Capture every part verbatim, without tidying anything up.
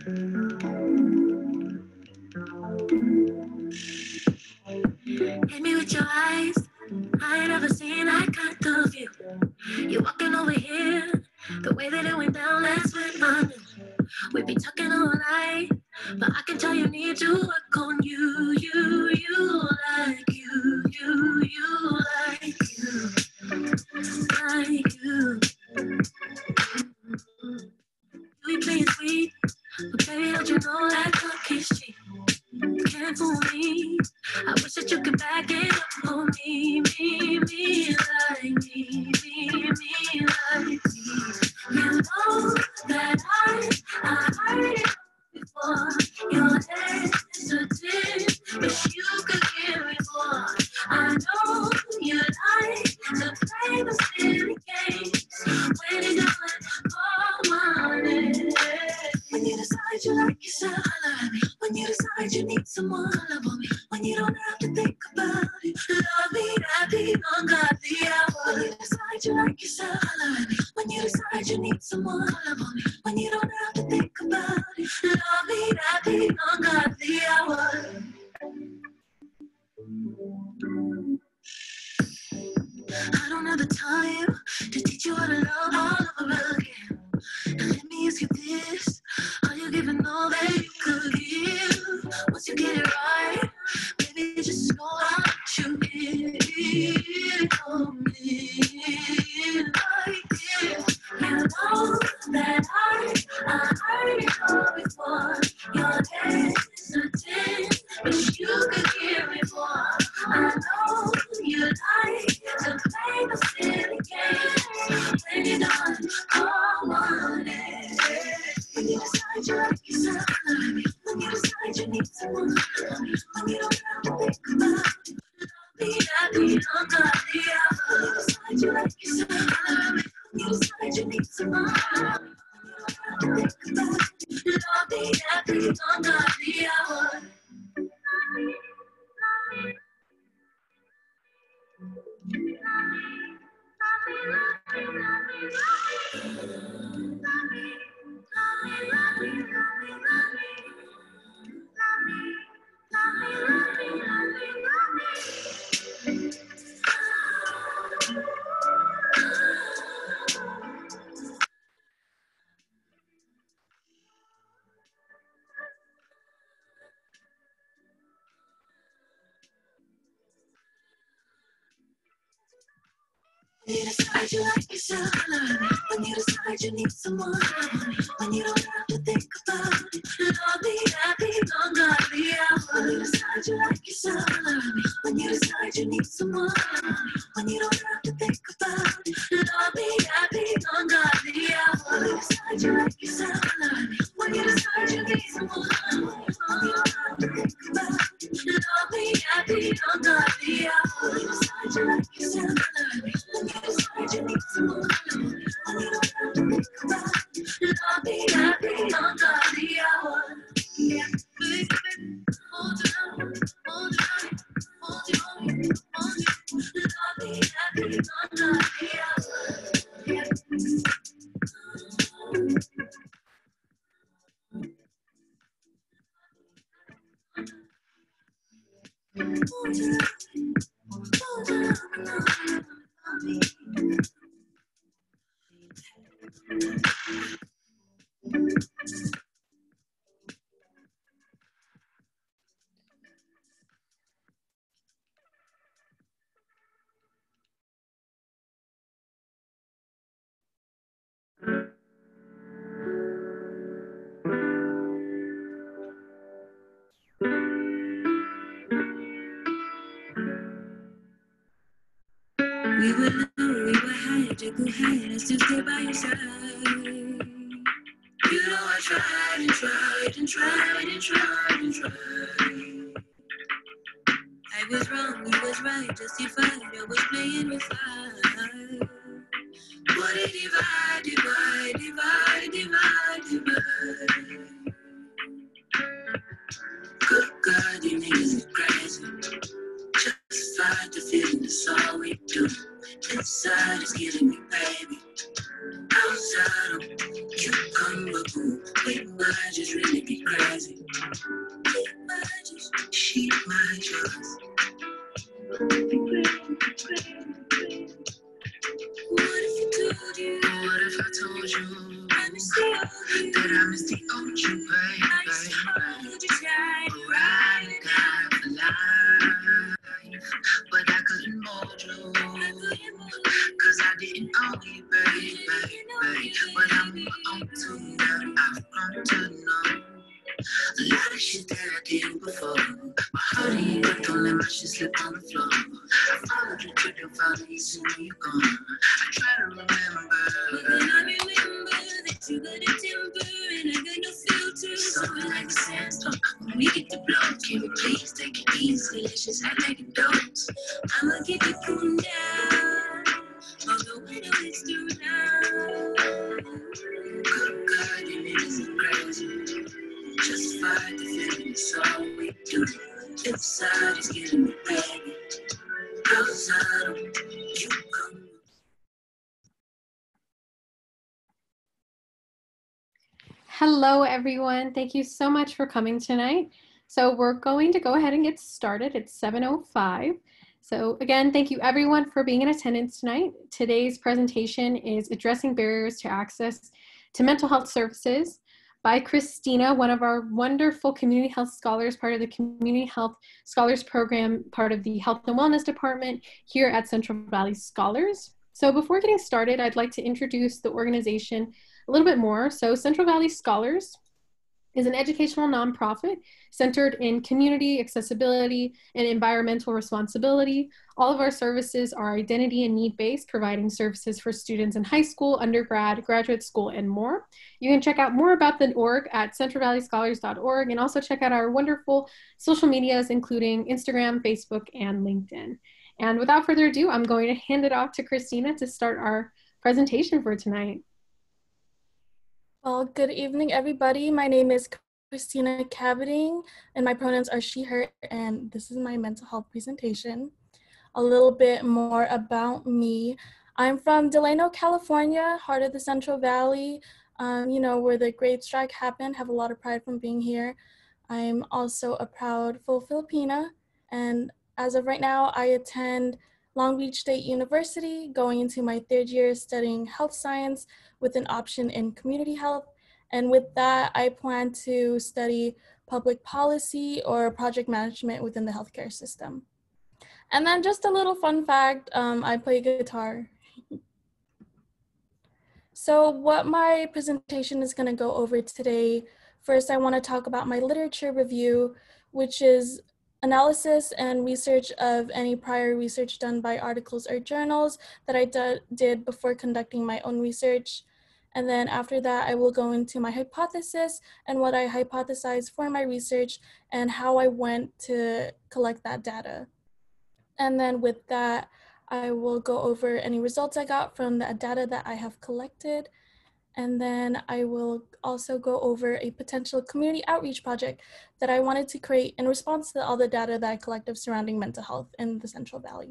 Hit me with your eyes. I ain't ever seen that kind of view. You're walking over here. The way that it went down last week, I knew we'd be talking all night. But I can tell you need to work on you, you, you, like you, you, you, like you, like you. You be playing sweet, but baby, don't you know that clock is cheap? Can't fool me. I wish that you could back it up for me, me, me, like me, me, me, like me. You know that I, I heard it before. Your hesitant, but you could hear it more. I know you like to play the silly games when you're doing all money. When you decide you like yourself, holla at me. When you decide you need someone, love on me. When you don't have to think about it, love me, that be ungodly hour. When you decide you like yourself, holla at me. When you decide you need someone, love on me. When you don't have to think about it, love me, that be ungodly hour. I don't have the time to teach you how to love all over again. Now let me ask you this. Are you giving all that you could give? Once you get it right, baby, just know how much you give on me. Like this. You know that I, I heard it all before. Your hesitant, but you could hear it more. I know you like to play the silly games when you're done all morning. When you decide you like yourself, when you decide you need someone, when you don't have to think about it, be happy, ungodly hour. When you decide you like yourself, when you decide you need someone, when you don't have to think about it, I'll be happy, ungodly hour. When you decide you like yourself, when you decide you need someone, when you don't have to think about it, I'll be happy, ungodly hour. When you decide you like yourself, when you decide you need someone, when you don't have to think about it, I'll be happy, ungodly hour. When you decide you like yourself, when you decide you need someone, when you don't have to think about it, I'll be happy, ungodly hour. When you decide you like yourself, when you decide you need someone, when you don't have to think about it, I'll be happy, ungodly hour. Yeah, baby, hold on, hold on, hold on, hold on, I'll be happy, ungodly hour. Yeah. Hold on, hold on, I'll be We were low, we were high, just go high, let's just stay by your side. You know I tried and tried and tried and tried and tried. I was wrong, you was right, justified, I was playing with fire. What a divide, divide, divide, divide, divide. Good God, you niggas is crazy. Justified the feeling, that's all we do. Inside is killing me, baby. Outside of you come but ooh, we might just really be crazy. She might just, she might just. What if you told you? What if I told you? I miss the old you. That I miss the old you, baby. I just hold you tight. Ride or die for life. But I couldn't hold you. Cause I didn't own you, baby, baby. But I'm my own too now. I've grown to know a lot of shit that I did before. My heart ain't but don't let my shit slip on the floor. I followed you to the valley, you see me, you gone. I try to remember, but then I remember that you got a temper and I got no filter. Something like a sandstorm when we get the blow. Can we please take it easy? Let's just act like adults. I'ma keep it cool down, although I know it's too loud. Good God, you mean it's crazy. Justify the feeling, it's all we do. Inside is getting me ready. Outside, you come. Hello, everyone. Thank you so much for coming tonight. So we're going to go ahead and get started. It's seven oh five. So again, thank you everyone for being in attendance tonight. Today's presentation is Addressing Barriers to Access to Mental Health Services by Christina, one of our wonderful community health scholars, part of the Community Health Scholars Program, part of the Health and Wellness Department here at Central Valley Scholars. So before getting started, I'd like to introduce the organization a little bit more. So Central Valley Scholars is an educational nonprofit centered in community accessibility and environmental responsibility. All of our services are identity and need-based, providing services for students in high school, undergrad, graduate school, and more. You can check out more about the org at central valley scholars dot org and also check out our wonderful social medias, including Instagram, Facebook, and LinkedIn. And without further ado, I'm going to hand it off to Christina to start our presentation for tonight. Well, good evening, everybody. My name is Christina Cabading, and my pronouns are she, her, and this is my mental health presentation. A little bit more about me. I'm from Delano, California, heart of the Central Valley, um, you know, where the great strike happened. Have a lot of pride from being here. I'm also a proud full Filipina, and as of right now, I attend Long Beach State University, going into my third year studying health science with an option in community health. And with that, I plan to study public policy or project management within the healthcare system. And then just a little fun fact, um, I play guitar. So what my presentation is gonna go over today, first I wanna talk about my literature review, which is analysis and research of any prior research done by articles or journals that I did before conducting my own research. And then after that, I will go into my hypothesis and what I hypothesized for my research and how I went to collect that data. And then with that, I will go over any results I got from the data that I have collected. And then I will also go over a potential community outreach project that I wanted to create in response to all the data that I collected surrounding mental health in the Central Valley.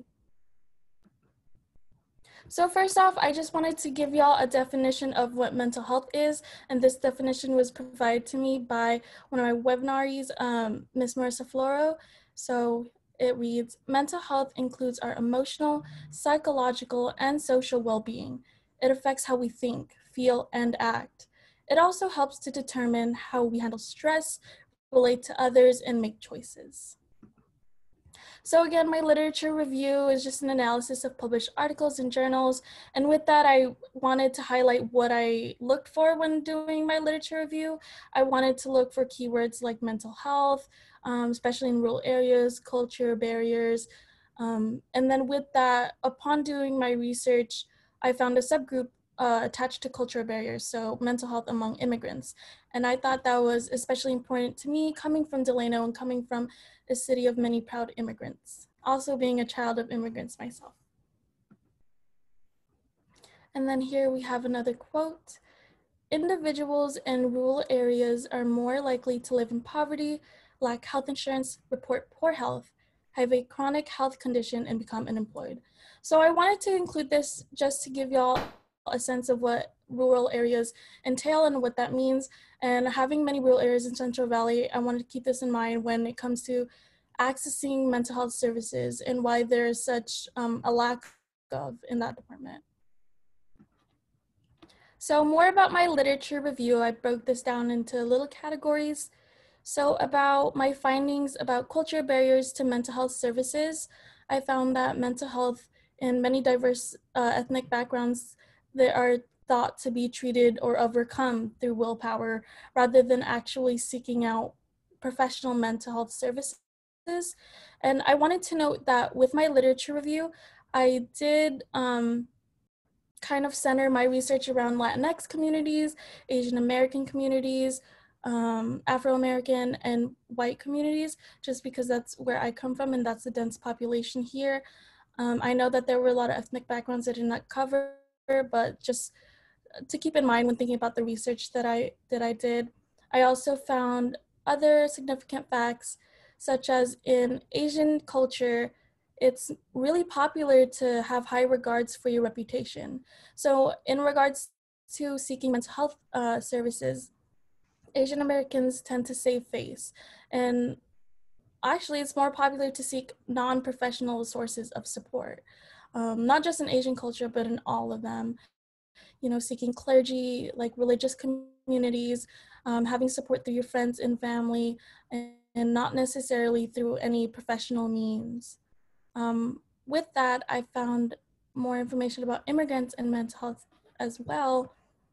So first off, I just wanted to give y'all a definition of what mental health is. And this definition was provided to me by one of my webinaries, um, Miz Marissa Floro. So it reads, mental health includes our emotional, psychological, and social well-being. It affects how we think, feel, and act. It also helps to determine how we handle stress, relate to others, and make choices. So again, my literature review is just an analysis of published articles and journals. And with that, I wanted to highlight what I looked for when doing my literature review. I wanted to look for keywords like mental health, um, especially in rural areas, culture barriers. Um, and then with that, upon doing my research, I found a subgroup uh, attached to cultural barriers, so mental health among immigrants. And I thought that was especially important to me, coming from Delano and coming from a city of many proud immigrants, also being a child of immigrants myself. And then here we have another quote. Individuals in rural areas are more likely to live in poverty, lack health insurance, report poor health, have a chronic health condition, and become unemployed. So I wanted to include this just to give y'all a sense of what rural areas entail and what that means. And having many rural areas in Central Valley, I wanted to keep this in mind when it comes to accessing mental health services and why there is such um, a lack of in that department. So more about my literature review, I broke this down into little categories. So about my findings about cultural barriers to mental health services, I found that mental health in many diverse uh, ethnic backgrounds that are thought to be treated or overcome through willpower rather than actually seeking out professional mental health services. And I wanted to note that with my literature review, I did um, kind of center my research around Latinx communities, Asian American communities, um, Afro-American and white communities, just because that's where I come from and that's the dense population here. Um, I know that there were a lot of ethnic backgrounds I did not cover, but just to keep in mind when thinking about the research that I, that I did. I also found other significant facts, such as in Asian culture, it's really popular to have high regards for your reputation. So in regards to seeking mental health uh, services, Asian Americans tend to save face. And actually, it's more popular to seek non-professional sources of support, um, not just in Asian culture, but in all of them. You know, seeking clergy, like religious communities, um, having support through your friends and family, and, and not necessarily through any professional means. Um, with that, I found more information about immigrants and mental health as well.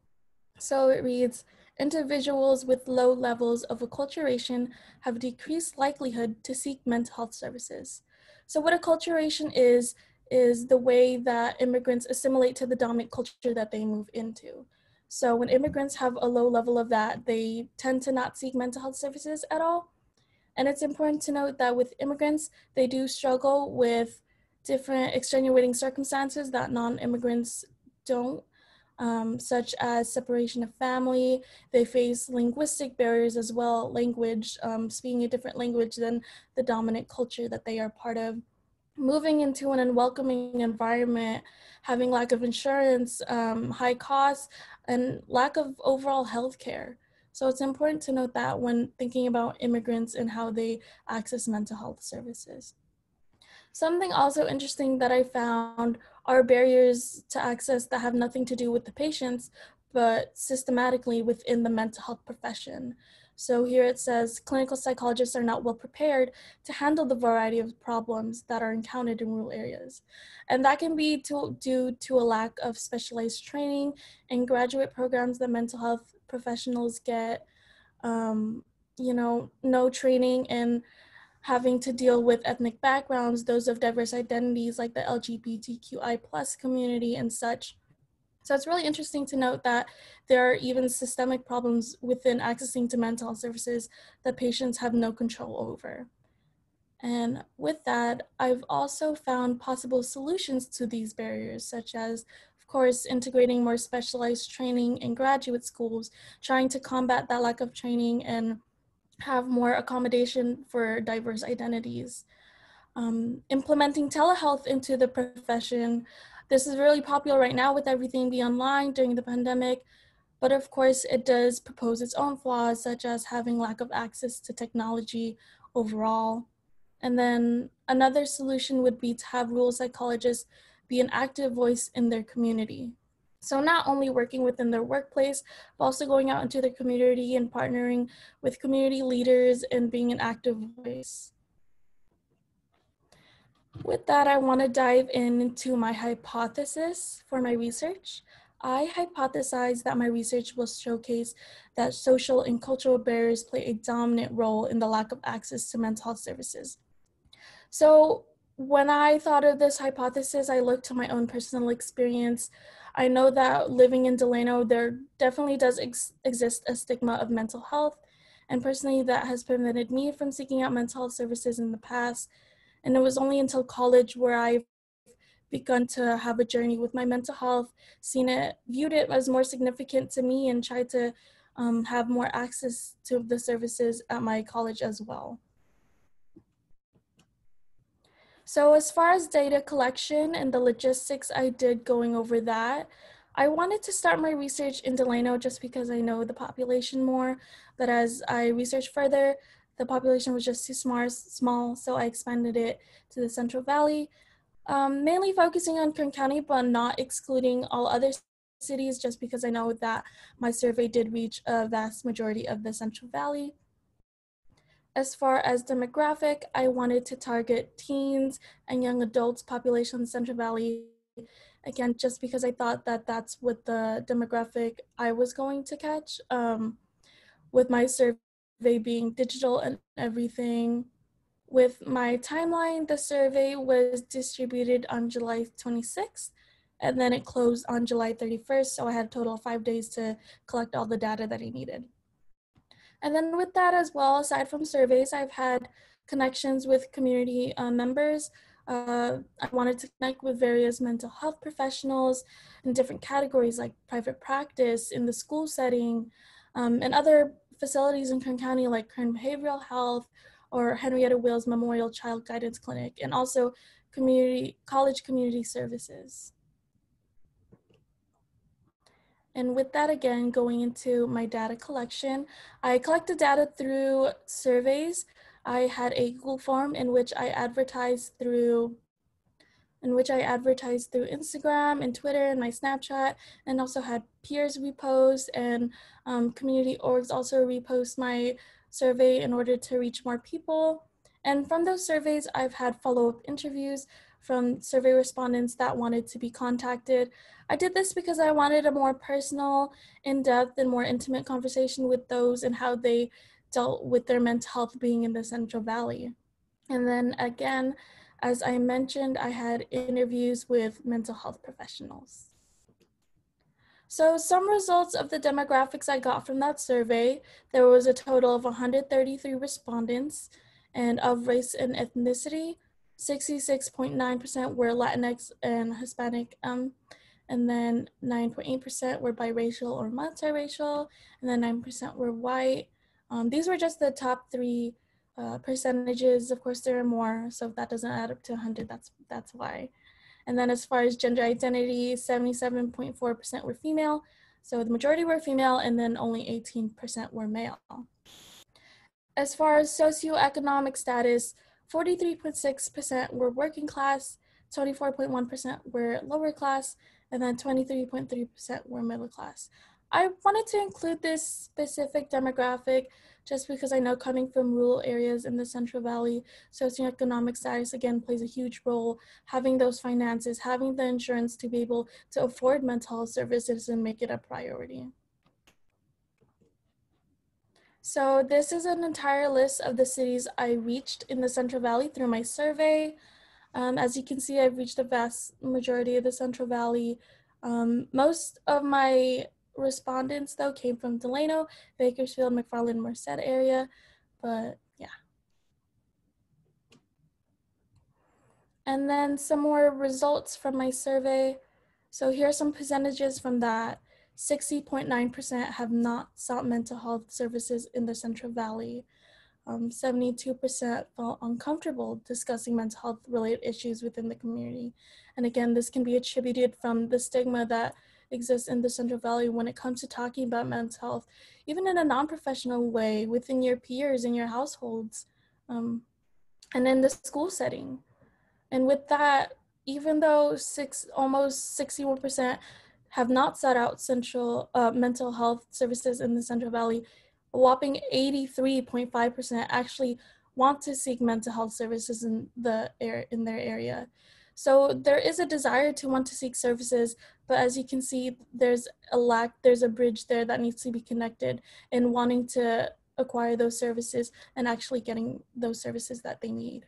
So it reads, individuals with low levels of acculturation have decreased likelihood to seek mental health services. So what acculturation is, is the way that immigrants assimilate to the dominant culture that they move into. So when immigrants have a low level of that, they tend to not seek mental health services at all. And it's important to note that with immigrants, they do struggle with different extenuating circumstances that non-immigrants don't, um, such as separation of family. They face linguistic barriers as well, language, um, speaking a different language than the dominant culture that they are part of. Moving into an unwelcoming environment, having lack of insurance, um, high costs, and lack of overall health care. So it's important to note that when thinking about immigrants and how they access mental health services. Something also interesting that I found are barriers to access that have nothing to do with the patients, but systematically within the mental health profession. So here it says, clinical psychologists are not well prepared to handle the variety of problems that are encountered in rural areas. And that can be to, due to a lack of specialized training and graduate programs that mental health professionals get, um, you know, no training in having to deal with ethnic backgrounds, those of diverse identities like the L G B T Q I plus community and such. So it's really interesting to note that there are even systemic problems within accessing to mental health services that patients have no control over. And with that, I've also found possible solutions to these barriers, such as, of course, integrating more specialized training in graduate schools, trying to combat that lack of training and have more accommodation for diverse identities. Um, implementing telehealth into the profession. This is really popular right now with everything being online during the pandemic, but of course it does propose its own flaws, such as having lack of access to technology overall. And then another solution would be to have rural psychologists be an active voice in their community. So not only working within their workplace, but also going out into their community and partnering with community leaders and being an active voice. With that, I want to dive into my hypothesis for my research. I hypothesize that my research will showcase that social and cultural barriers play a dominant role in the lack of access to mental health services. So when I thought of this hypothesis, I looked to my own personal experience. I know that living in Delano, there definitely does ex- exist a stigma of mental health, and personally that has prevented me from seeking out mental health services in the past. And it was only until college where I've begun to have a journey with my mental health, seen it, viewed it as more significant to me, and tried to um, have more access to the services at my college as well. So as far as data collection and the logistics, I did going over that. I wanted to start my research in Delano just because I know the population more, but as I researched further, the population was just too small, small so I expanded it to the Central Valley, um, mainly focusing on Kern County, but not excluding all other cities just because I know that my survey did reach a vast majority of the Central Valley. As far as demographic, I wanted to target teens and young adults population in the Central Valley. Again, just because I thought that that's what the demographic I was going to catch, um, with my survey being digital and everything. With my timeline, the survey was distributed on July twenty-sixth, and then it closed on July thirty-first, so I had a total of five days to collect all the data that I needed. And then with that as well, aside from surveys, I've had connections with community uh, members. Uh, I wanted to connect with various mental health professionals in different categories like private practice, in the school setting, um, and other facilities in Kern County like Kern Behavioral Health or Henrietta Wills Memorial Child Guidance Clinic, and also community college community services. And with that, again, going into my data collection, I collected data through surveys. I had a Google form in which I advertised through in which I advertised through Instagram and Twitter and my Snapchat, and also had peers repost and um, community orgs also repost my survey in order to reach more people. And from those surveys, I've had follow-up interviews from survey respondents that wanted to be contacted. I did this because I wanted a more personal, in-depth, and more intimate conversation with those and how they dealt with their mental health being in the Central Valley. And then again, as I mentioned, I had interviews with mental health professionals. So some results of the demographics I got from that survey, there was a total of one hundred thirty-three respondents, and of race and ethnicity, sixty-six point nine percent were Latinx and Hispanic, um, and then nine point eight percent were biracial or multiracial, and then nine percent were white. Um, these were just the top three uh, percentages. Of course, there are more, so if that doesn't add up to one hundred, that's, that's why. And then as far as gender identity, seventy-seven point four percent were female, so the majority were female, and then only eighteen percent were male. As far as socioeconomic status, forty-three point six percent were working class, twenty-four point one percent were lower class, and then twenty-three point three percent were middle class. I wanted to include this specific demographic just because I know coming from rural areas in the Central Valley, socioeconomic status again plays a huge role. Having those finances, having the insurance to be able to afford mental health services and make it a priority. So this is an entire list of the cities I reached in the Central Valley through my survey. Um, as you can see, I've reached a vast majority of the Central Valley. Um, most of my respondents, though, came from Delano, Bakersfield, McFarland, Merced area, but yeah. And then some more results from my survey. So here are some percentages from that. sixty point nine percent have not sought mental health services in the Central Valley. Um, seventy-two percent felt uncomfortable discussing mental health related issues within the community. And again, this can be attributed from the stigma that exists in the Central Valley when it comes to talking about mental health, even in a non-professional way within your peers in your households, um, and in the school setting. And with that, even though six, almost sixty-one percent have not sought out central uh, mental health services in the Central Valley, a whopping eighty-three point five percent actually want to seek mental health services in the air in their area. So there is a desire to want to seek services, but as you can see, there's a lack, there's a bridge there that needs to be connected in wanting to acquire those services and actually getting those services that they need.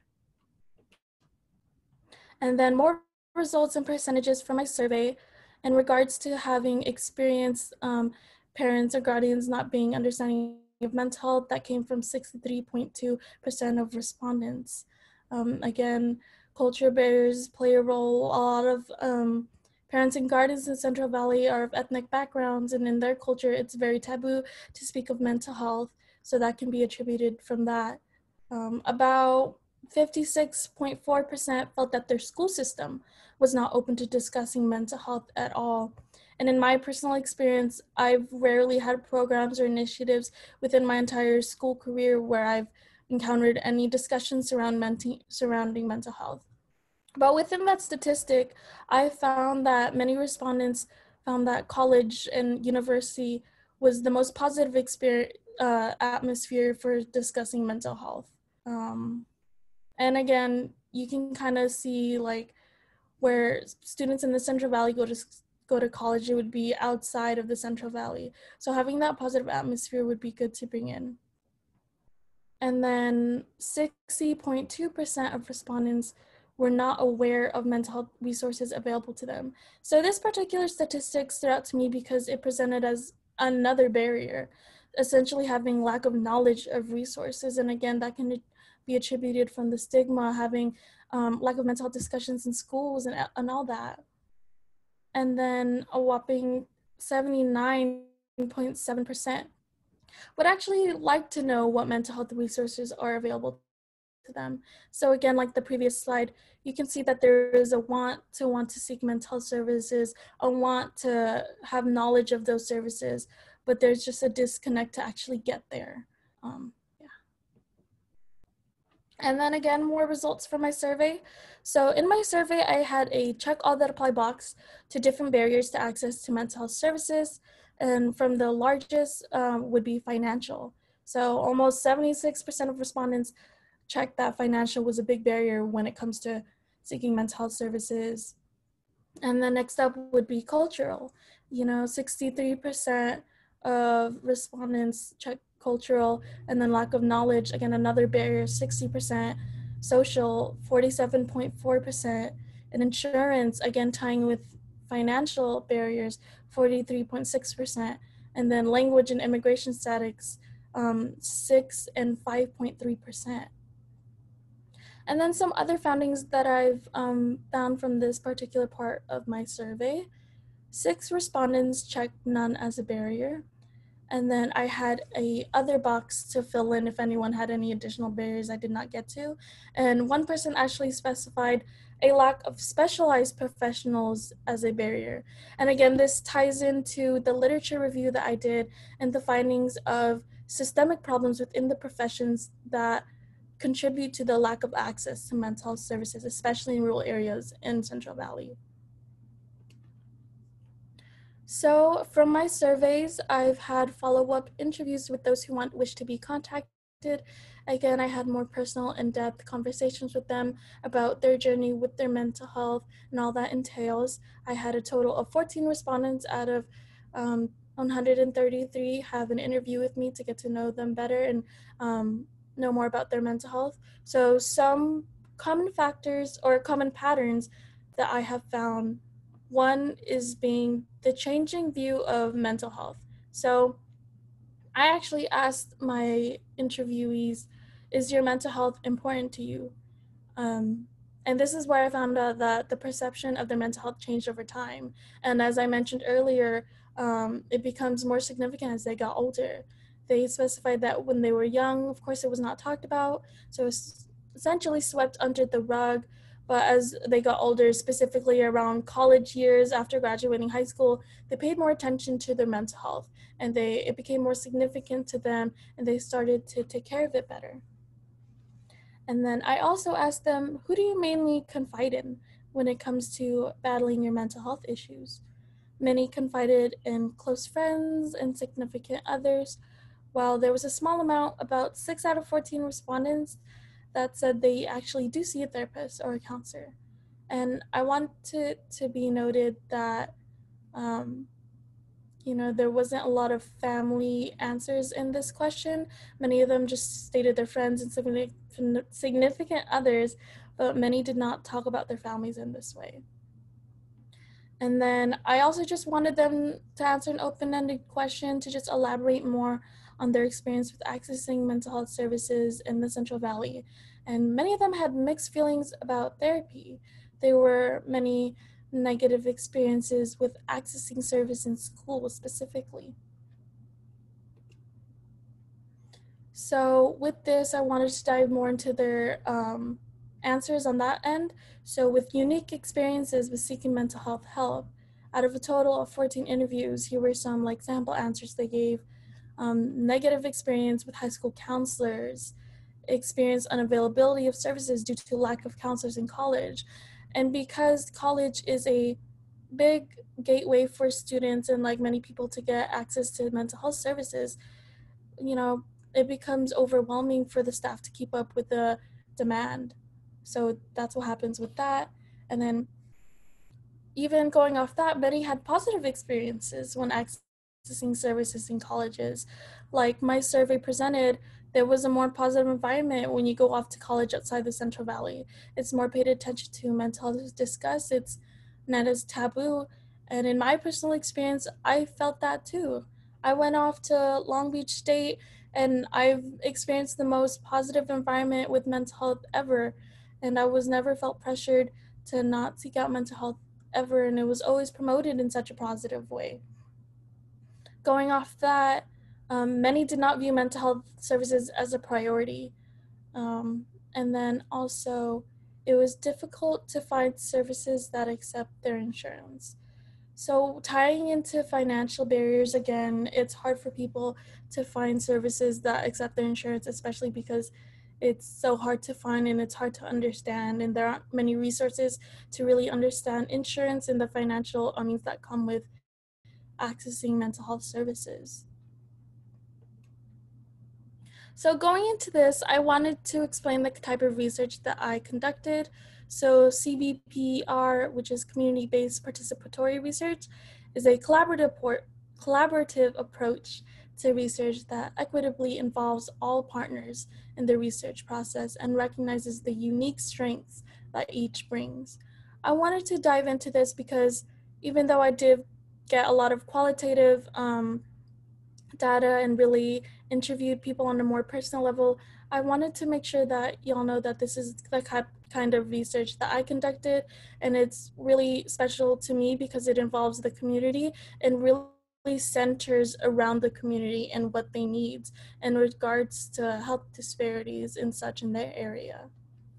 And then more results and percentages from my survey in regards to having experienced um, parents or guardians not being understanding of mental health. That came from sixty-three point two percent of respondents. Um, again, culture barriers play a role. A lot of um, parents and guardians in the Central Valley are of ethnic backgrounds, and in their culture, it's very taboo to speak of mental health. So that can be attributed from that. Um, about fifty-six point four percent felt that their school system was not open to discussing mental health at all. And in my personal experience, I've rarely had programs or initiatives within my entire school career where I've encountered any discussions surround menti- surrounding mental health. But within that statistic, I found that many respondents found that college and university was the most positive experience, uh, atmosphere for discussing mental health. Um, and again, you can kind of see like where students in the Central Valley go to go to college, it would be outside of the Central Valley. So having that positive atmosphere would be good to bring in. And then sixty point two percent of respondents were not aware of mental health resources available to them. So this particular statistic stood out to me because it presented as another barrier, essentially having lack of knowledge of resources. And again, that can be attributed from the stigma, having um, lack of mental health discussions in schools and, and all that. And then a whopping seventy-nine point seven percent would actually like to know what mental health resources are available to them. So again, like the previous slide, you can see that there is a want to want to seek mental health services, a want to have knowledge of those services, but there's just a disconnect to actually get there. Um, yeah. And then again, more results from my survey. So in my survey, I had a check all that apply box to different barriers to access to mental health services. And from the largest um, would be financial. So almost seventy-six percent of respondents checked that financial was a big barrier when it comes to seeking mental health services. And then next up would be cultural. You know, sixty-three percent of respondents check cultural, and then lack of knowledge, again, another barrier, sixty percent. Social, forty-seven point four percent. And insurance, again, tying with financial barriers, forty-three point six percent. And then language and immigration status, um, six and five point three percent. And then some other findings that I've um, found from this particular part of my survey. Six respondents checked none as a barrier. And then I had a other box to fill in if anyone had any additional barriers I did not get to. And one person actually specified a lack of specialized professionals as a barrier. And again, this ties into the literature review that I did and the findings of systemic problems within the professions that contribute to the lack of access to mental health services, especially in rural areas in Central Valley. So from my surveys, I've had follow-up interviews with those who want wish to be contacted. Again, I had more personal, in-depth conversations with them about their journey with their mental health and all that entails. I had a total of fourteen respondents out of um, one hundred thirty-three have an interview with me to get to know them better and um, know more about their mental health. So some common factors or common patterns that I have found. One is being the changing view of mental health. So I actually asked my interviewees, is your mental health important to you? Um, and this is where I found out that the perception of their mental health changed over time. And as I mentioned earlier, um, it becomes more significant as they got older. They specified that when they were young, of course, it was not talked about. So it's essentially swept under the rug. But as they got older, specifically around college years after graduating high school, they paid more attention to their mental health, and they it became more significant to them, and they started to take care of it better. And then I also asked them, who do you mainly confide in when it comes to battling your mental health issues? Many confided in close friends and significant others, while there was a small amount, about six out of fourteen respondents, that said they actually do see a therapist or a counselor. And I want to, to be noted that, um, you know, there wasn't a lot of family answers in this question. Many of them just stated their friends and significant others, but many did not talk about their families in this way. And then I also just wanted them to answer an open-ended question to just elaborate more on their experience with accessing mental health services in the Central Valley. And many of them had mixed feelings about therapy. There were many negative experiences with accessing service in school specifically. So with this, I wanted to dive more into their um, answers on that end. So with unique experiences with seeking mental health help, Out of a total of fourteen interviews, here were some like sample answers they gave. Um, negative experience with high school counselors, experience unavailability of services due to lack of counselors in college. And because college is a big gateway for students and like many people to get access to mental health services, you know, it becomes overwhelming for the staff to keep up with the demand. So that's what happens with that. And then even going off that, Betty had positive experiences when accessing services in colleges. Like my survey presented, there was a more positive environment when you go off to college outside the Central Valley. It's more paid attention to, mental health is discussed, it's not as taboo. And in my personal experience, I felt that too. I went off to Long Beach State and I've experienced the most positive environment with mental health ever. And I was never felt pressured to not seek out mental health ever, and it was always promoted in such a positive way. Going off that, um, many did not view mental health services as a priority. Um, and then also, it was difficult to find services that accept their insurance. So tying into financial barriers again, it's hard for people to find services that accept their insurance, especially because it's so hard to find and it's hard to understand, and there aren't many resources to really understand insurance and the financial I mean that come with accessing mental health services. So going into this, I wanted to explain the type of research that I conducted. So C B P R, which is community-based participatory research, is a collaborative, por- collaborative approach to research that equitably involves all partners in the research process and recognizes the unique strengths that each brings. I wanted to dive into this because even though I did get a lot of qualitative um, data and really interviewed people on a more personal level, I wanted to make sure that y'all know that this is the kind of research that I conducted, and it's really special to me because it involves the community and really centers around the community and what they need in regards to health disparities and such in their area.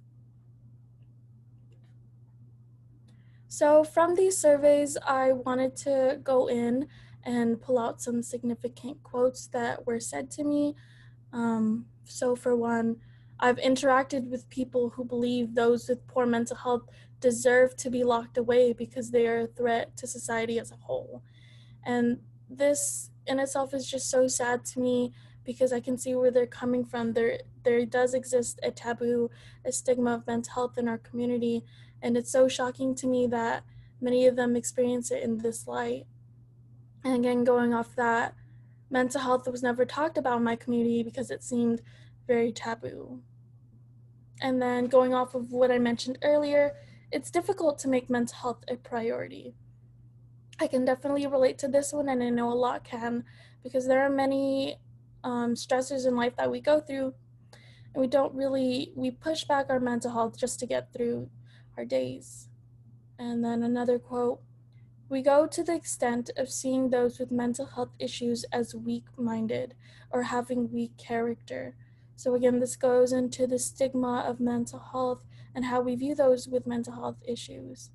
So from these surveys, I wanted to go in and pull out some significant quotes that were said to me. Um, so for one, I've interacted with people who believe those with poor mental health deserve to be locked away because they are a threat to society as a whole. And this in itself is just so sad to me because I can see where they're coming from. There, there does exist a taboo, a stigma of mental health in our community, and it's so shocking to me that many of them experience it in this light. And again, going off that, mental health was never talked about in my community because it seemed very taboo. And then going off of what I mentioned earlier, it's difficult to make mental health a priority. I can definitely relate to this one, and I know a lot can, because there are many um, stressors in life that we go through, and we don't really, we push back our mental health just to get through our days. And then another quote, we go to the extent of seeing those with mental health issues as weak-minded or having weak character. So again, this goes into the stigma of mental health and how we view those with mental health issues.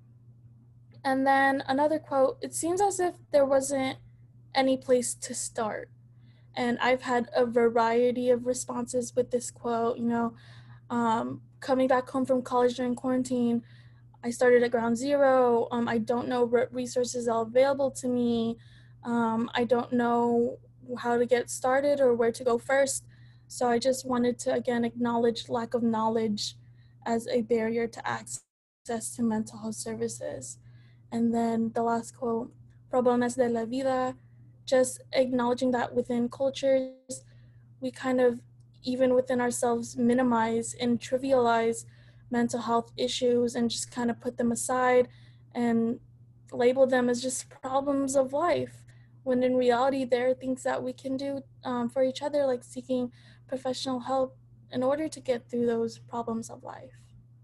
And then another quote, it seems as if there wasn't any place to start. And I've had a variety of responses with this quote, you know, um, coming back home from college during quarantine, I started at ground zero. Um, I don't know what resources are available to me. Um, I don't know how to get started or where to go first. So I just wanted to, again, acknowledge lack of knowledge as a barrier to access to mental health services. And then the last quote, problemas de la vida, just acknowledging that within cultures, we kind of, even within ourselves, minimize and trivialize mental health issues and just kind of put them aside and label them as just problems of life, when in reality there are things that we can do um, for each other, like seeking professional help in order to get through those problems of life.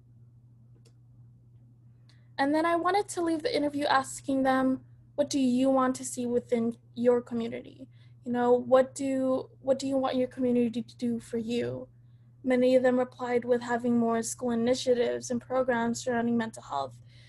And then I wanted to leave the interview asking them, what do you want to see within your community? You know, what do what do you want your community to do for you? Many of them replied with having more school initiatives and programs surrounding mental health.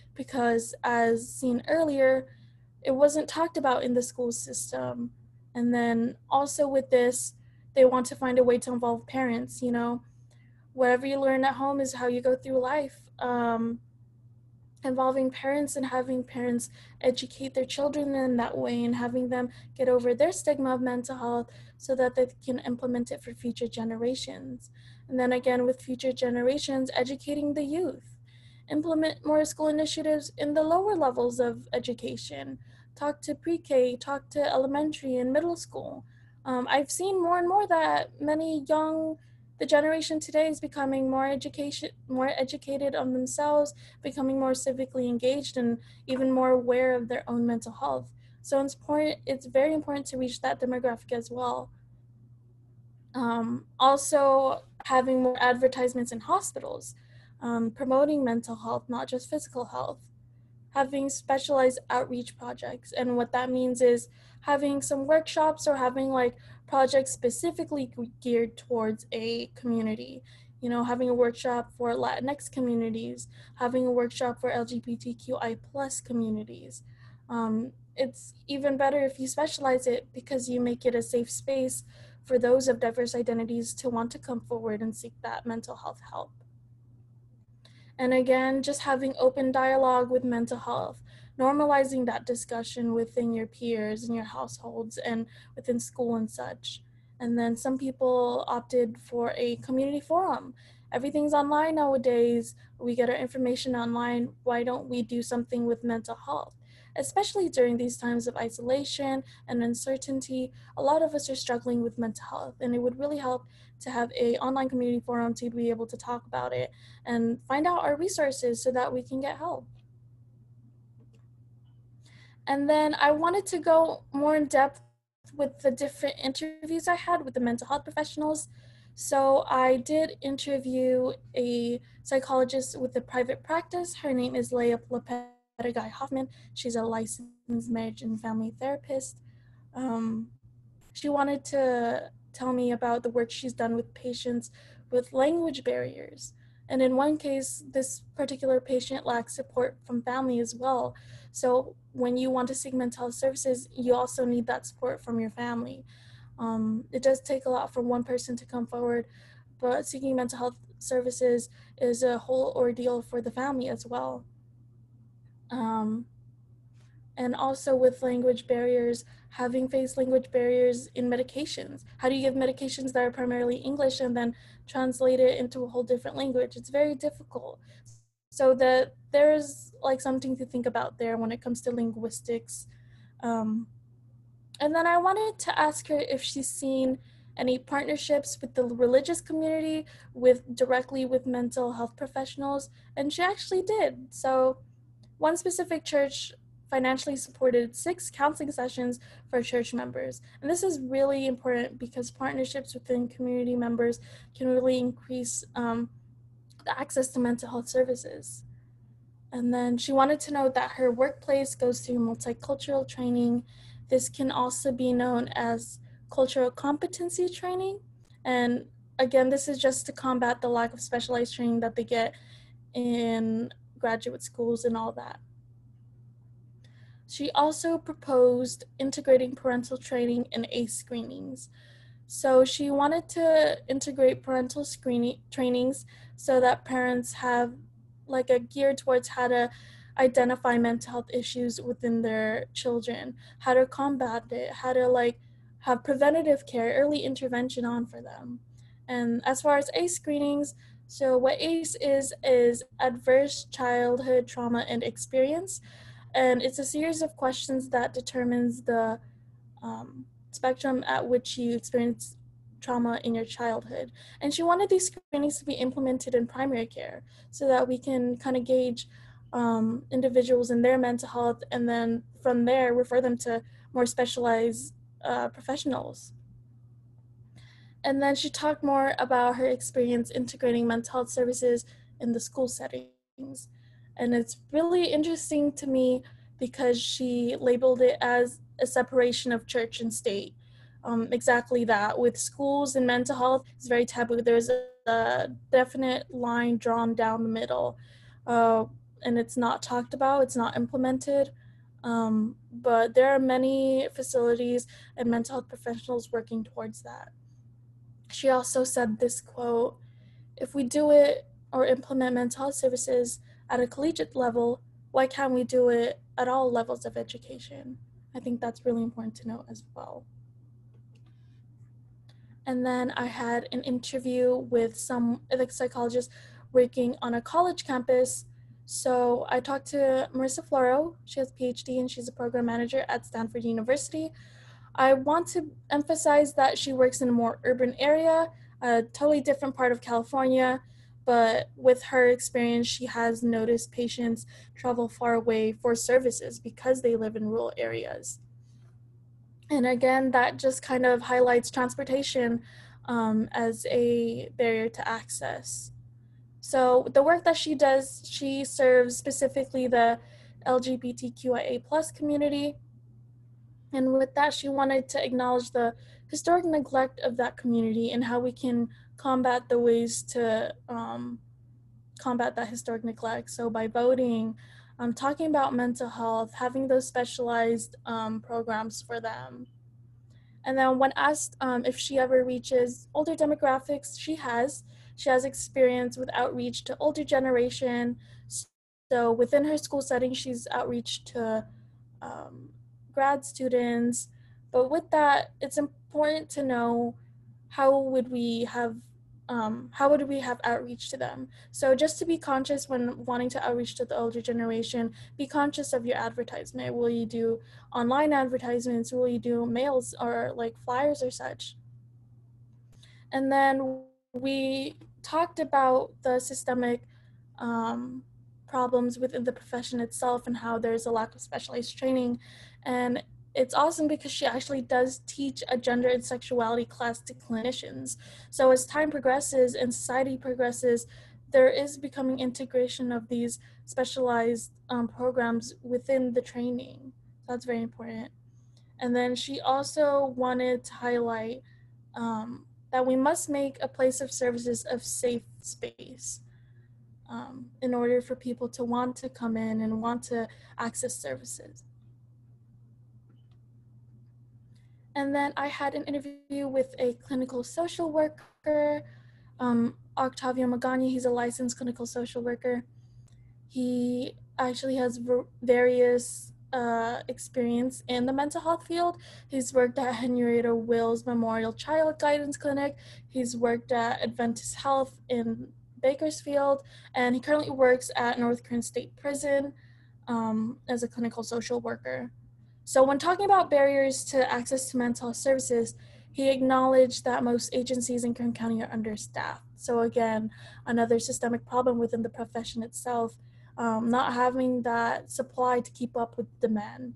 because, as seen earlier, it wasn't talked about in the school system. And then also with this, they want to find a way to involve parents. You know, whatever you learn at home is how you go through life. Um, involving parents and having parents educate their children in that way and having them get over their stigma of mental health so that they can implement it for future generations. And then again, with future generations, educating the youth. Implement more school initiatives in the lower levels of education. Talk to pre-K, talk to elementary and middle school. Um, I've seen more and more that many young, the generation today is becoming more education, more educated on themselves, becoming more civically engaged, and even more aware of their own mental health. So it's important. It's very important to reach that demographic as well. Um, also, having more advertisements in hospitals, um, promoting mental health, not just physical health, having specialized outreach projects. And what that means is having some workshops or having like projects specifically geared towards a community. You know, having a workshop for Latinx communities, having a workshop for L G B T Q I plus communities. Um, it's even better if you specialize it because you make it a safe space for those of diverse identities to want to come forward and seek that mental health help. And again, just having open dialogue with mental health, normalizing that discussion within your peers and your households and within school and such. And then some people opted for a community forum. Everything's online nowadays. We get our information online. Why don't we do something with mental health? Especially during these times of isolation and uncertainty, a lot of us are struggling with mental health, and it would really help to have a online community forum to be able to talk about it and find out our resources so that we can get help. And then I wanted to go more in depth with the different interviews I had with the mental health professionals. So I did interview a psychologist with a private practice. Her name is Leah Lepetagai Hoffman. She's a licensed marriage and family therapist. Um, she wanted to tell me about the work she's done with patients with language barriers. And in one case, this particular patient lacks support from family as well. So when you want to seek mental health services, you also need that support from your family. Um, it does take a lot for one person to come forward, but seeking mental health services is a whole ordeal for the family as well. Um, and also with language barriers, having faced language barriers in medications. How do you give medications that are primarily English and then translate it into a whole different language? It's very difficult. So that there's like something to think about there when it comes to linguistics. Um, and then I wanted to ask her if she's seen any partnerships with the religious community, with directly with mental health professionals, and she actually did. So one specific church financially supported six counseling sessions for church members. And this is really important because partnerships within community members can really increase um, the access to mental health services. And then she wanted to note that her workplace goes through multicultural training. This can also be known as cultural competency training. And again, this is just to combat the lack of specialized training that they get in graduate schools and all that. She also proposed integrating parental training and A C E screenings. So she wanted to integrate parental screening trainings so that parents have like a gear towards how to identify mental health issues within their children, how to combat it, how to like have preventative care, early intervention on for them. And as far as A C E screenings, so what A C E is, is adverse childhood trauma and experience. And it's a series of questions that determines the um, spectrum at which you experience trauma in your childhood. And she wanted these screenings to be implemented in primary care so that we can kind of gauge um, individuals and their mental health, and then from there refer them to more specialized uh, professionals. And then she talked more about her experience integrating mental health services in the school settings. And it's really interesting to me because she labeled it as a separation of church and state. Um, exactly that. With schools and mental health, it's very taboo. There's a, a definite line drawn down the middle. Uh, and it's not talked about, it's not implemented. Um, but there are many facilities and mental health professionals working towards that. She also said this quote, "If we do it or implement mental health services at a collegiate level, why can't we do it at all levels of education?" I think that's really important to note as well. And then I had an interview with some ethics psychologists working on a college campus. So I talked to Marissa Floro. She has a PhD and she's a program manager at Stanford University. I want to emphasize that she works in a more urban area, a totally different part of California, but with her experience, she has noticed patients travel far away for services because they live in rural areas. And again, that just kind of highlights transportation um, as a barrier to access. So the work that she does, she serves specifically the L G B T Q I A plus community. And with that, she wanted to acknowledge the historic neglect of that community and how we can combat the ways to um, combat that historic neglect. So by voting, um, talking about mental health, having those specialized um, programs for them. And then when asked um, if she ever reaches older demographics, she has. She has experience with outreach to older generation. So within her school setting, she's outreach to um, grad students. But with that, it's important to know how would we have um, how would we have outreach to them? So just to be conscious when wanting to outreach to the older generation, be conscious of your advertisement. Will you do online advertisements? Will you do mails or like flyers or such? And then we talked about the systemic um, problems within the profession itself and how there's a lack of specialized training. And it's awesome because she actually does teach a gender and sexuality class to clinicians. So as time progresses and society progresses, there is becoming integration of these specialized um, programs within the training. So that's very important. And then she also wanted to highlight um, that we must make a place of services a safe space um, in order for people to want to come in and want to access services. And then I had an interview with a clinical social worker, um, Octavio Magani. He's a licensed clinical social worker. He actually has v- various uh, experience in the mental health field. He's worked at Henrietta Wills Memorial Child Guidance Clinic. He's worked at Adventist Health in Bakersfield, and he currently works at North Kern State Prison um, as a clinical social worker. So when talking about barriers to access to mental health services, he acknowledged that most agencies in Kern County are understaffed. So again, another systemic problem within the profession itself, um, not having that supply to keep up with demand.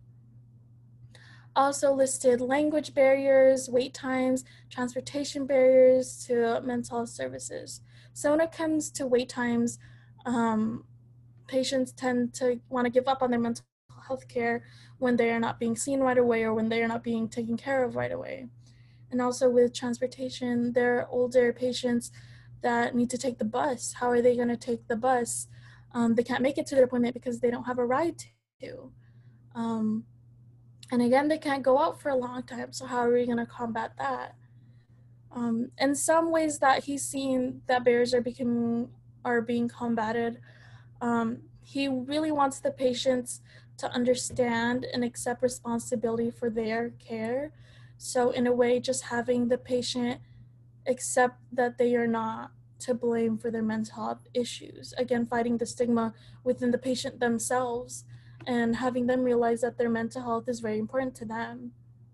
Also listed language barriers, wait times, transportation barriers to mental health services. So when it comes to wait times, um, patients tend to want to give up on their mental health care when they are not being seen right away or when they are not being taken care of right away. And also with transportation, there are older patients that need to take the bus. How are they going to take the bus? Um, they can't make it to their appointment because they don't have a ride to. Um, and again, they can't go out for a long time. So how are we going to combat that? Um, in some ways that he's seen that barriers are becoming are being combated. Um, he really wants the patients to understand and accept responsibility for their care. So in a way, just having the patient accept that they are not to blame for their mental health issues. Again, fighting the stigma within the patient themselves and having them realize that their mental health is very important to them.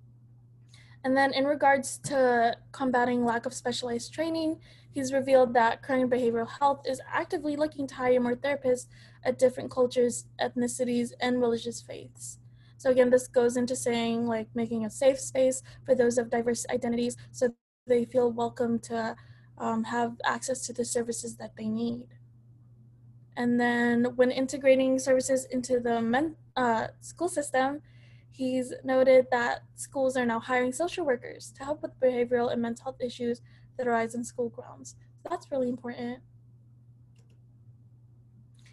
And then in regards to combating lack of specialized training, he's revealed that current behavioral health is actively looking to hire more therapists at different cultures, ethnicities, and religious faiths. So again, this goes into saying like making a safe space for those of diverse identities so they feel welcome to um, have access to the services that they need. And then when integrating services into the men, uh, school system, he's noted that schools are now hiring social workers to help with behavioral and mental health issues that arise in school grounds. So that's really important.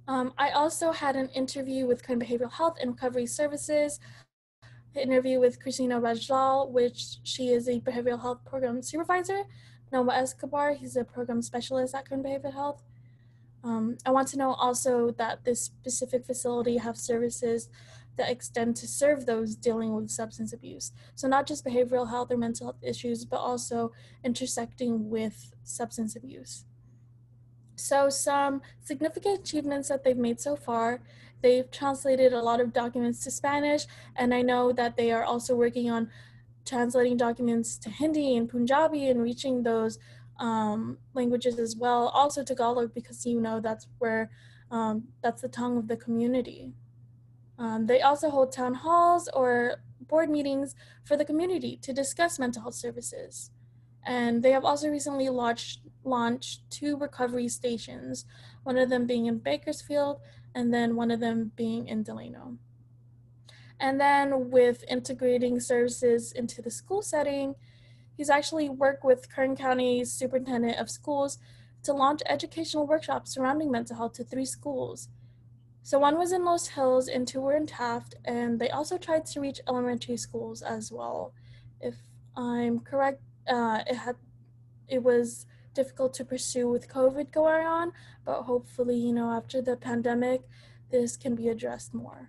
Um, I also had an interview with Kern Behavioral Health and Recovery Services, an interview with Christina Rajal, which she is a behavioral health program supervisor. Noah Escobar, he's a program specialist at Kern Behavioral Health. Um, I want to know also that this specific facility have services that extend to serve those dealing with substance abuse. So not just behavioral health or mental health issues, but also intersecting with substance abuse. So some significant achievements that they've made so far, they've translated a lot of documents to Spanish, and I know that they are also working on translating documents to Hindi and Punjabi and reaching those um, languages as well. Also Tagalog, because you know that's where, um, that's the tongue of the community. Um, they also hold town halls or board meetings for the community to discuss mental health services. And they have also recently launched, launched two recovery stations, one of them being in Bakersfield and then one of them being in Delano. And then with integrating services into the school setting, he's actually worked with Kern County's Superintendent of Schools to launch educational workshops surrounding mental health to three schools. So one was in Los Hills and two were in Taft, and they also tried to reach elementary schools as well. If I'm correct, uh, it had it was difficult to pursue with COVID going on, but hopefully, you know, after the pandemic, this can be addressed more.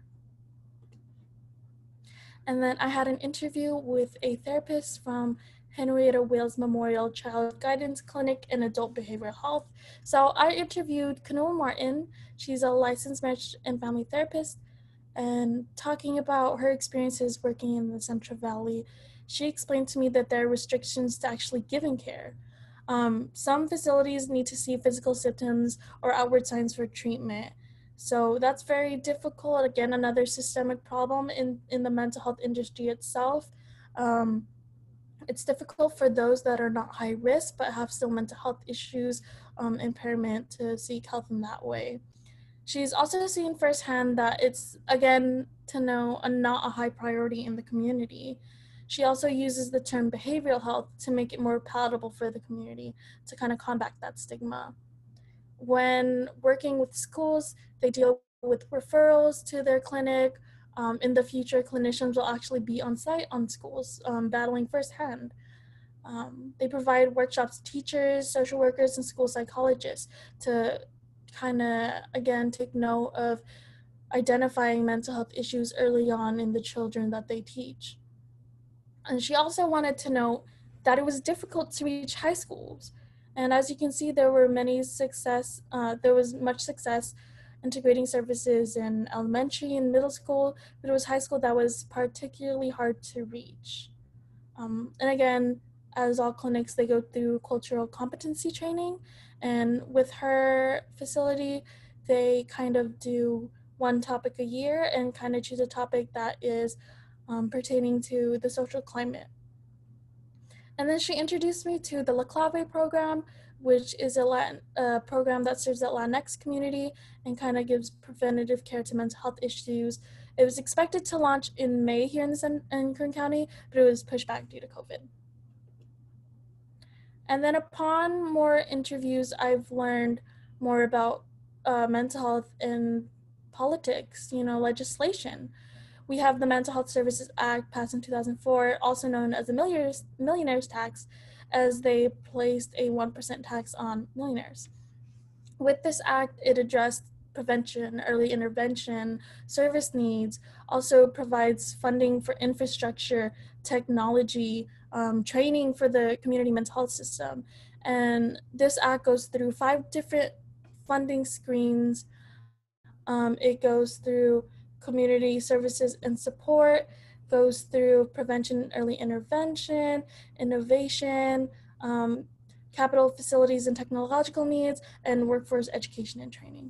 And then I had an interview with a therapist from Henrietta Wales Memorial Child Guidance Clinic and Adult Behavioral Health. So I interviewed Canoa Martin. She's a licensed marriage and family therapist, and talking about her experiences working in the Central Valley, she explained to me that there are restrictions to actually giving care. Um, some facilities need to see physical symptoms or outward signs for treatment. So that's very difficult. Again, another systemic problem in, in the mental health industry itself. Um, it's difficult for those that are not high risk but have still mental health issues, um, impairment, to seek help in that way. She's also seen firsthand that it's, again, to know, a, not a high priority in the community. She also uses the term behavioral health to make it more palatable for the community to kind of combat that stigma. When working with schools, they deal with referrals to their clinic. Um, in the future, clinicians will actually be on site on schools, um, battling firsthand. Um, they provide workshops to teachers, social workers, and school psychologists to kind of, again, take note of identifying mental health issues early on in the children that they teach. And she also wanted to note that it was difficult to reach high schools. And as you can see, there were many success, uh, there was much success integrating services in elementary and middle school, but it was high school that was particularly hard to reach. Um, and again, as all clinics, they go through cultural competency training. And with her facility, they kind of do one topic a year and kind of choose a topic that is um, pertaining to the social climate. And then she introduced me to the La Clave program, which is a Latin uh, program that serves the Latinx community and kind of gives preventative care to mental health issues. It was expected to launch in May here in, the, in Kern County, but it was pushed back due to COVID. And then upon more interviews, I've learned more about uh, mental health and politics, you know, legislation. We have the Mental Health Services Act passed in two thousand four, also known as the millionaires, millionaires tax, as they placed a one percent tax on millionaires. With this act, it addressed prevention, early intervention, service needs, also provides funding for infrastructure, technology, um, training for the community mental health system. And this act goes through five different funding screens. Um, it goes through community services and support, goes through prevention, early intervention, innovation, um, capital facilities and technological needs, and workforce education and training.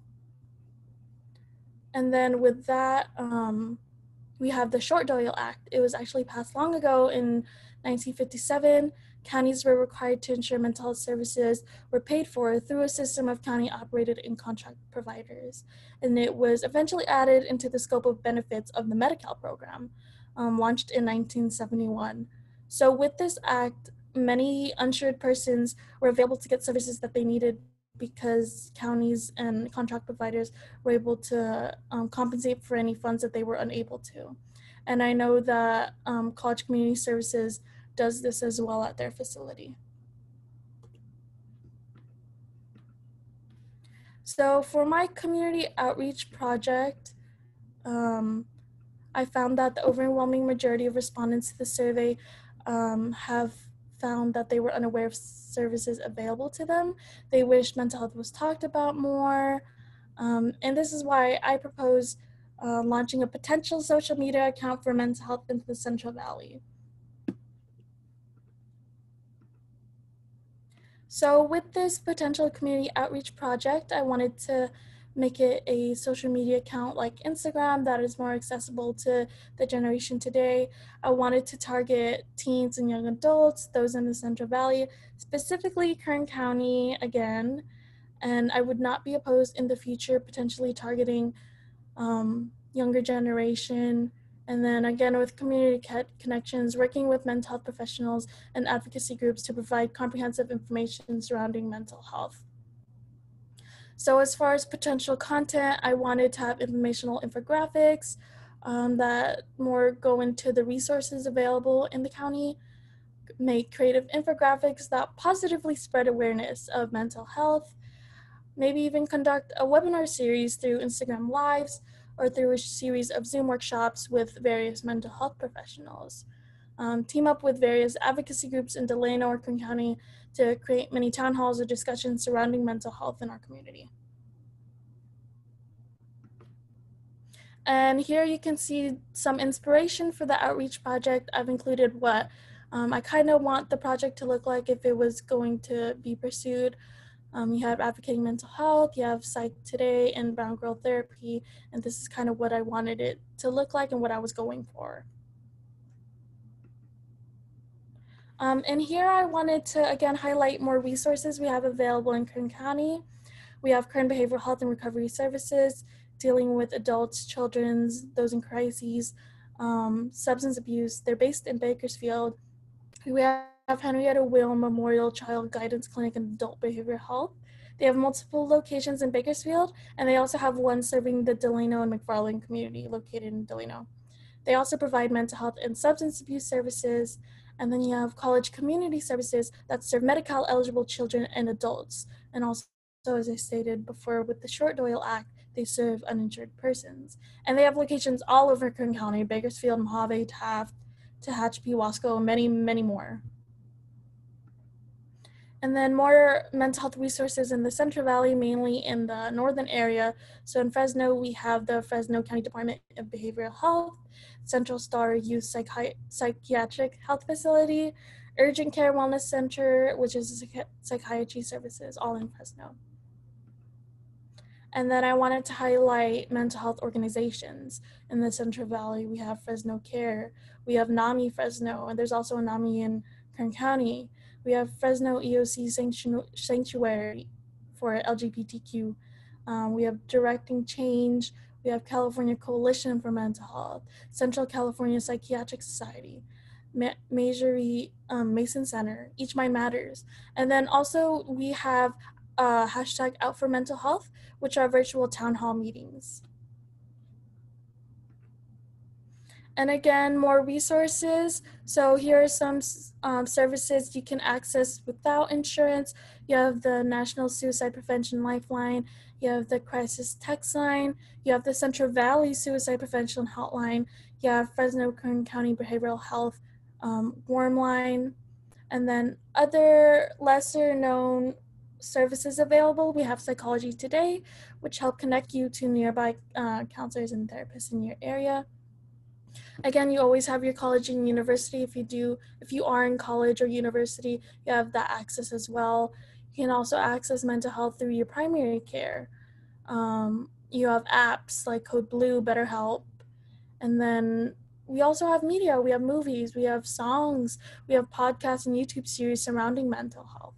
And then with that, um, we have the Short Doyle Act. It was actually passed long ago in nineteen fifty-seven. Counties were required to ensure mental health services were paid for through a system of county-operated and contract providers. And it was eventually added into the scope of benefits of the Medi-Cal program, um, launched in nineteen seventy-one. So with this act, many uninsured persons were able to get services that they needed because counties and contract providers were able to um, compensate for any funds that they were unable to. And I know that um, College Community Services does this as well at their facility. So for my community outreach project, um, I found that the overwhelming majority of respondents to the survey um, have found that they were unaware of services available to them. They wish mental health was talked about more. Um, and this is why I propose uh, launching a potential social media account for mental health in the Central Valley. So with this potential community outreach project, I wanted to make it a social media account like Instagram that is more accessible to the generation today. I wanted to target teens and young adults, those in the Central Valley, specifically Kern County again, and I would not be opposed in the future potentially targeting um, younger generation. And then again, with community connections, working with mental health professionals and advocacy groups to provide comprehensive information surrounding mental health. So as far as potential content, I wanted to have informational infographics um, that more go into the resources available in the county, make creative infographics that positively spread awareness of mental health, maybe even conduct a webinar series through Instagram Lives or through a series of Zoom workshops with various mental health professionals. Um, team up with various advocacy groups in Delano or Kern County to create many town halls or discussions surrounding mental health in our community. And here you can see some inspiration for the outreach project. I've included what um, I kind of want the project to look like if it was going to be pursued. Um, you have advocating mental health, you have Psych Today and Brown Girl Therapy, and this is kind of what I wanted it to look like and what I was going for. Um, and here I wanted to, again, highlight more resources we have available in Kern County. We have Kern Behavioral Health and Recovery Services, dealing with adults, children's, those in crises, um, substance abuse. They're based in Bakersfield. We have Henrietta Will Memorial Child Guidance Clinic and Adult Behavioral Health. They have multiple locations in Bakersfield, and they also have one serving the Delano and McFarland community located in Delano. They also provide mental health and substance abuse services. And then you have College Community Services that serve Medi-Cal eligible children and adults. And also, as I stated before, with the Short Doyle Act, they serve uninsured persons. And they have locations all over Kern County: Bakersfield, Mojave, Taft, Tehachapi, Wasco, and many, many more. And then more mental health resources in the Central Valley, mainly in the northern area. So in Fresno, we have the Fresno County Department of Behavioral Health, Central Star Youth Psychi- Psychiatric Health Facility, Urgent Care Wellness Center, which is psych- psychiatry services, all in Fresno. And then I wanted to highlight mental health organizations in the Central Valley. We have Fresno Care, we have NAMI Fresno, and there's also a NAMI in Kern County. We have Fresno E O C Sanctu- Sanctuary for L G B T Q. Um, we have Directing Change. We have California Coalition for Mental Health, Central California Psychiatric Society, Ma- Majory um, Mason Center, Each Mind Matters. And then also we have uh, hashtag Out for Mental Health, which are virtual town hall meetings. And again, more resources. So here are some um, services you can access without insurance. You have the National Suicide Prevention Lifeline. You have the Crisis Text Line. You have the Central Valley Suicide Prevention Hotline. You have Fresno Kern County Behavioral Health um, Warm Line. And then other lesser known services available. We have Psychology Today, which help connect you to nearby uh, counselors and therapists in your area. Again, you always have your college and university. If you do, if you are in college or university, you have that access as well. You can also access mental health through your primary care. Um, you have apps like Code Blue, BetterHelp, and then we also have media. We have movies, we have songs, we have podcasts and YouTube series surrounding mental health.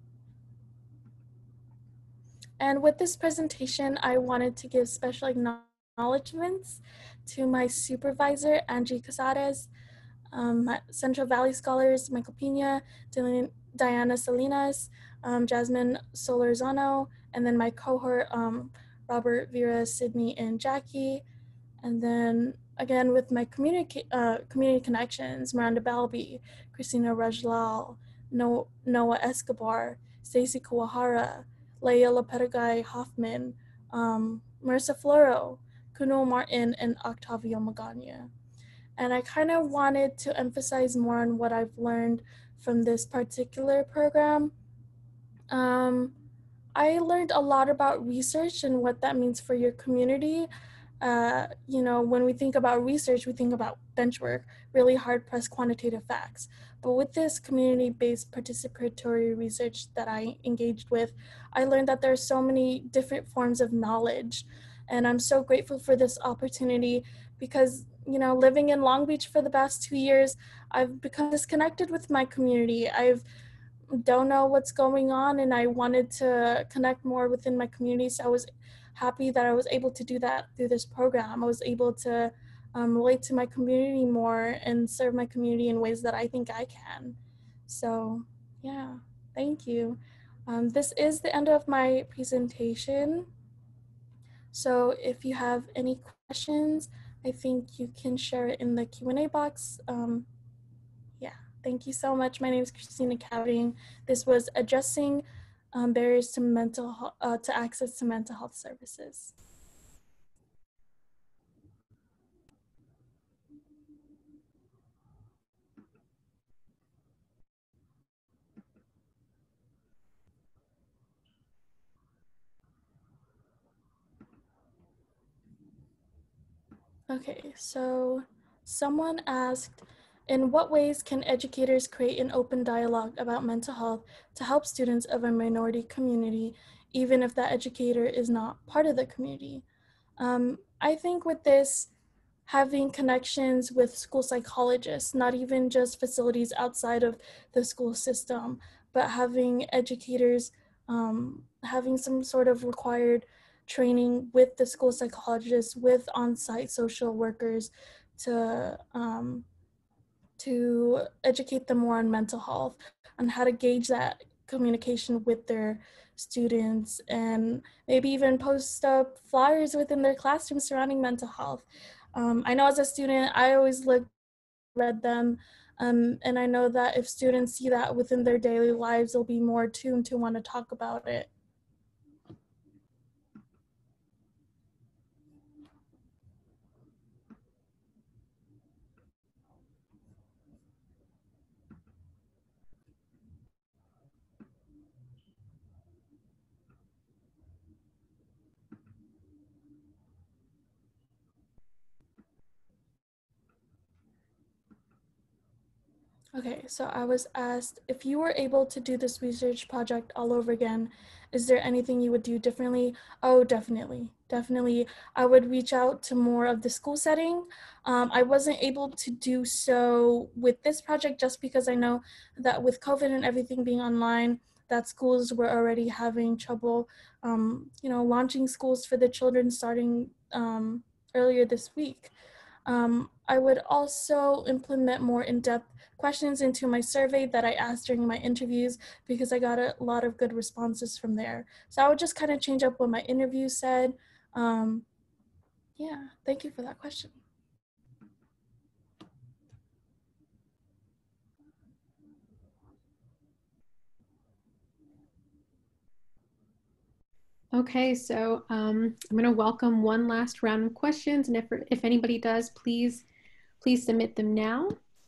And with this presentation, I wanted to give special acknowledgements to my supervisor, Angie Casares. um, Central Valley Scholars, Michael Pina, Diana Salinas, um, Jasmine Solorzano, and then my cohort, um, Robert, Vera, Sydney, and Jackie. And then again with my community, uh, community connections, Miranda Balby, Christina Rajlal, no- Noah Escobar, Stacey Kawahara, Leia Lopetegui Hoffman, um, Marissa Floro, Kuno Martin, and Octavio Magana. And I kind of wanted to emphasize more on what I've learned from this particular program. Um, I learned a lot about research and what that means for your community. Uh, you know, when we think about research, we think about bench work, really hard-pressed quantitative facts. But with this community-based participatory research that I engaged with, I learned that there are so many different forms of knowledge. And I'm so grateful for this opportunity because, you know, living in Long Beach for the past two years, I've become disconnected with my community. I've don't know what's going on, and I wanted to connect more within my community. So I was happy that I was able to do that through this program. I was able to um, relate to my community more and serve my community in ways that I think I can. So yeah, thank you. Um, this is the end of my presentation. So if you have any questions, I think you can share it in the Q and A box. Um, yeah, thank you so much. My name is Christina Cabading. This was addressing um, barriers to mental uh, to access to mental health services. Okay, so someone asked, in what ways can educators create an open dialogue about mental health to help students of a minority community, even if that educator is not part of the community? Um, I think with this, having connections with school psychologists, not even just facilities outside of the school system, but having educators, um, having some sort of required training with the school psychologists, with on-site social workers to um, to educate them more on mental health, on how to gauge that communication with their students, and maybe even post up flyers within their classroom surrounding mental health. Um, I know as a student, I always looked, read them, um, and I know that if students see that within their daily lives, they'll be more tuned to want to talk about it. Okay, so I was asked, if you were able to do this research project all over again, is there anything you would do differently? Oh, definitely, definitely. I would reach out to more of the school setting. Um, I wasn't able to do so with this project just because I know that with COVID and everything being online, that schools were already having trouble, um, you know, launching schools for the children starting um, earlier this week. Um, I would also implement more in-depth questions into my survey that I asked during my interviews because I got a lot of good responses from there. So I would just kind of change up what my interview said. Um, yeah, thank you for that question. Okay, so um, I'm going to welcome one last round of questions, and if, if anybody does, please, please submit them now.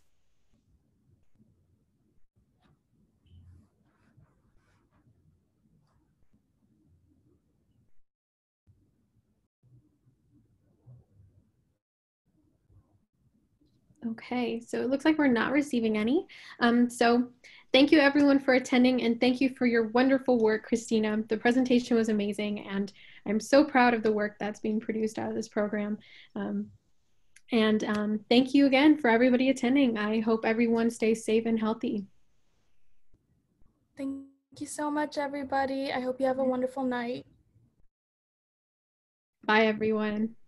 Okay, so it looks like we're not receiving any. Um, so thank you everyone for attending, and thank you for your wonderful work, Christina. The presentation was amazing, and I'm so proud of the work that's being produced out of this program. Um, and um, thank you again for everybody attending. I hope everyone stays safe and healthy. Thank you so much, everybody. I hope you have a wonderful night. Bye, everyone.